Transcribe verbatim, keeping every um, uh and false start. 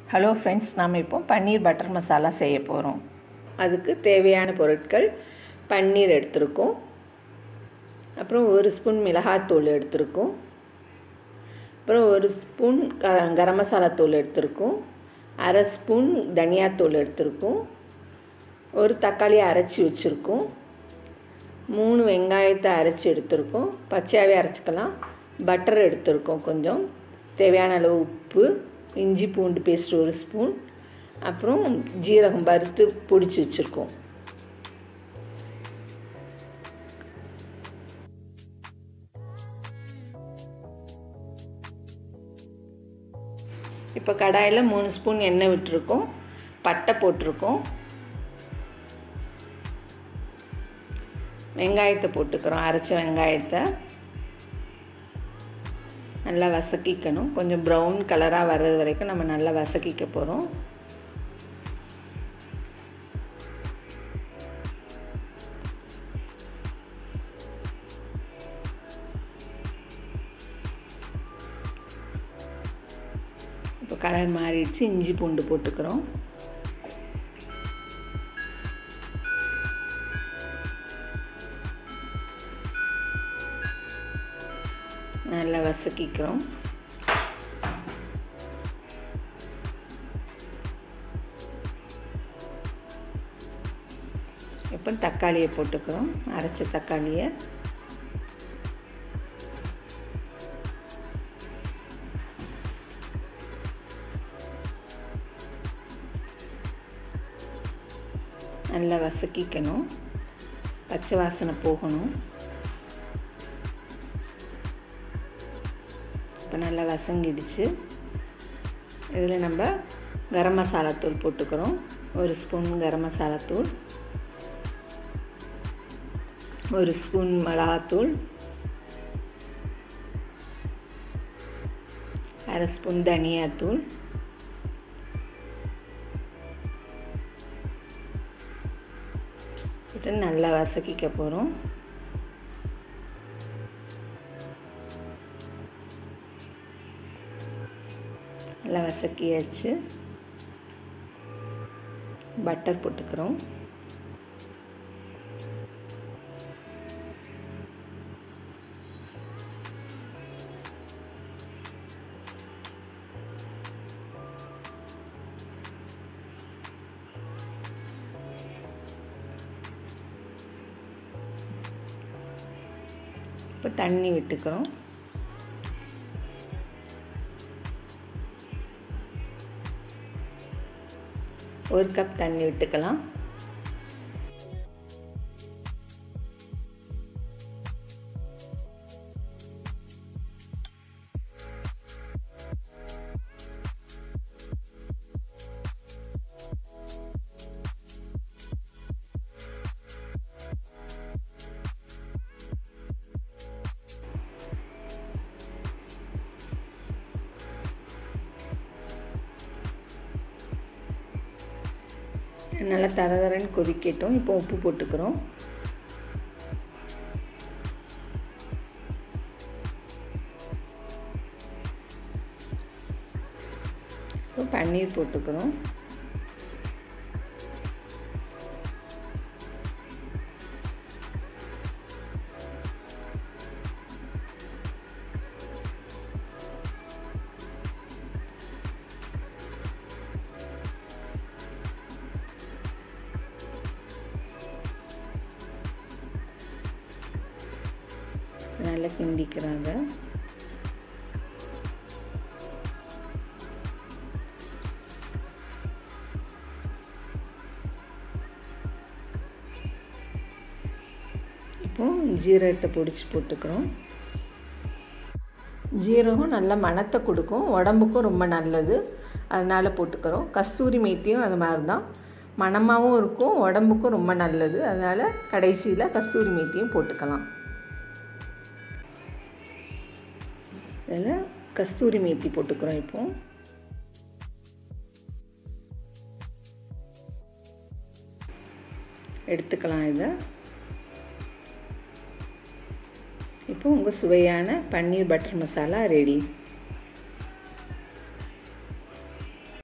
Hello friends, நாம் இப்போ பன்னீர் butter masala செய்ய போகிறோம். அதுக்கு தேவையான பொருட்கள் பன்னீர் எடுத்துருக்கோம், அப்புறம் ஒரு ஸ்பூன் மிளகாய்த்தூள் எடுத்துருக்கோம், அப்புறம் ஒரு ஸ்பூன் க கரம் மசாலா தூள் எடுத்துருக்கோம், அரை ஸ்பூன் தனியாத்தூள் எடுத்துருக்கோம், ஒரு தக்காளியை அரைச்சி வச்சுருக்கோம், மூணு வெங்காயத்தை அரைச்சி எடுத்துருக்கோம், பச்சையாகவே அரைச்சிக்கலாம். பட்டர் எடுத்துருக்கோம், கொஞ்சம் தேவையான அளவு உப்பு, இஞ்சி பூண்டு பேஸ்ட் ஒரு ஸ்பூன், அப்புறம் ஜீரகம் வறுத்து பொடிச்சு வச்சுருக்கோம். இப்போ கடாயில் மூணு ஸ்பூன் எண்ணெய் விட்டுருக்கோம், பட்டை போட்டிருக்கோம், வெங்காயத்தை போட்டுக்கிறோம். அரைச்ச வெங்காயத்தை நல்லா வசக்கிக்கணும். கொஞ்சம் ப்ரௌன் கலராக வர்றது வரைக்கும் நம்ம நல்லா வசக்கிக்க போகிறோம். இப்போ கலர் மாறிடுச்சு. இஞ்சி பூண்டு போட்டுக்கிறோம். நல்லா வசக்கிக்கிறோம். இப்போ தக்காளியை போட்டுக்கிறோம், அரைச்ச தக்காளியை. நல்லா வசக்கிக்கணும், பச்சை வாசனை போகணும். இப்போ நல்லா வசங்கிடுச்சு. இதில் நம்ம கரம் மசாலா தூள் போட்டுக்கிறோம். ஒரு ஸ்பூன் கரம் மசாலா தூள், ஒரு ஸ்பூன் மிளகாத்தூள், அரை ஸ்பூன் தனியாத்தூள், இது நல்லா வசக்கிக்க போகிறோம். நல்லா வசக்கியாச்சு. பட்டர் போட்டுக்கிறோம். இப்போ தண்ணி விட்டுக்கிறோம். ஒரு கப் தண்ணி விட்டுக்கலாம். நல்லா தரதரன்னு கொதிக்கட்டும். இப்போ உப்பு போட்டுக்கிறோம். இப்போ பன்னீர் போட்டுக்கிறோம். நல்லா கிண்டிக்கிறாங்க. இப்போ ஜீரகத்தை பொடிச்சு போட்டுக்கிறோம். ஜீரகம் நல்ல மணத்தை கொடுக்கும், உடம்புக்கும் ரொம்ப நல்லது, அதனால் போட்டுக்கிறோம். கஸ்தூரி மேத்தியும் அது மாதிரி தான், மணமாகவும் இருக்கும், உடம்புக்கும் ரொம்ப நல்லது, அதனால் கடைசியில் கஸ்தூரி மேத்தியும் போட்டுக்கலாம். இதில் கஸ்தூரி மேத்தி போட்டுக்கிறோம். இப்போ எடுத்துக்கலாம் இதை. இப்போ உங்கள் சுவையான பன்னீர் பட்டர் மசாலா ரெடி.